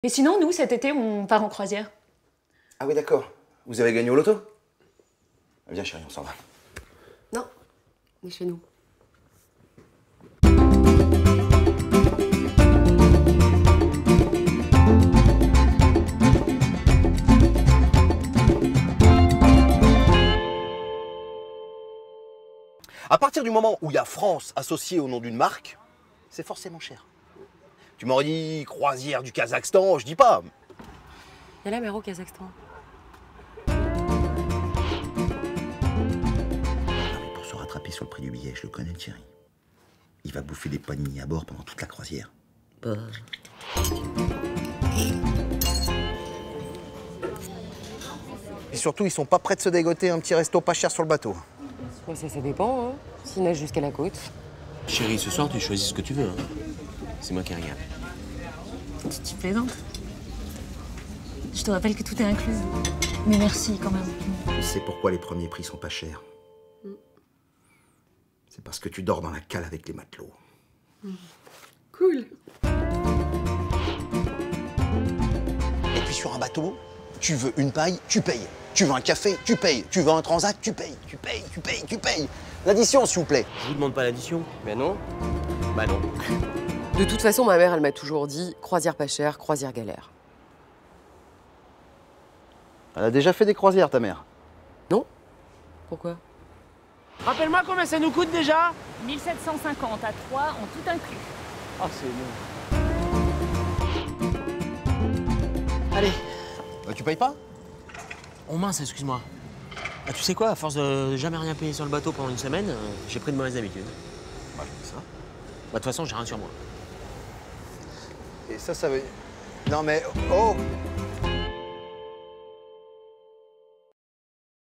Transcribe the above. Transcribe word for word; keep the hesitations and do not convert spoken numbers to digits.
Et sinon, nous, cet été, on part en croisière. Ah oui, d'accord. Vous avez gagné au loto? Viens chérie, on s'en va. Non, on est chez nous. À partir du moment où il y a France associée au nom d'une marque, c'est forcément cher. Tu m'aurais dit croisière du Kazakhstan, je dis pas. Il y a la mer au Kazakhstan. Non, mais pour se rattraper sur le prix du billet, je le connais, Thierry. Il va bouffer des paninis à bord pendant toute la croisière. Bah... Et surtout, ils sont pas prêts de se dégoter un petit resto pas cher sur le bateau. Ouais, ça, ça dépend, hein. S'il nage jusqu'à la côte. Chérie, ce soir, tu choisis ce que tu veux. Hein. C'est moi qui regarde. Tu, tu plaisantes? Je te rappelle que tout est inclus. Mais merci quand même. Tu sais pourquoi les premiers prix sont pas chers? Mm. C'est parce que tu dors dans la cale avec les matelots. Mm. Cool. Et puis sur un bateau, tu veux une paille, tu payes. Tu veux un café, tu payes. Tu veux un transat, tu payes. Tu payes, tu payes, tu payes. L'addition, s'il vous plaît. Je vous demande pas l'addition. Mais non. Bah non. De toute façon, ma mère, elle m'a toujours dit croisière pas chère, croisière galère. Elle a déjà fait des croisières, ta mère? Non. Pourquoi? Rappelle-moi combien ça nous coûte déjà? mille sept cent cinquante à trois en tout inclus. Ah, c'est bon. Allez. Bah, tu payes pas? Oh mince, excuse-moi. Ah, tu sais quoi, à force de jamais rien payer sur le bateau pendant une semaine, euh, j'ai pris de mauvaises habitudes. Bah, je fais ça. Bah, de toute façon, j'ai rien sur moi. Et ça, ça veut... Non, mais... Oh!